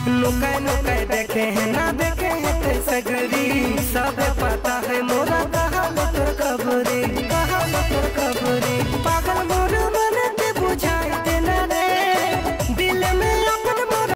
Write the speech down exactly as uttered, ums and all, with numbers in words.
नुकाय नुकाय देखे हैं ना देखे हैं ते सगरी, सब पता है मोरा कहाँ तोर कबरी, कहाँ तोर कबरी।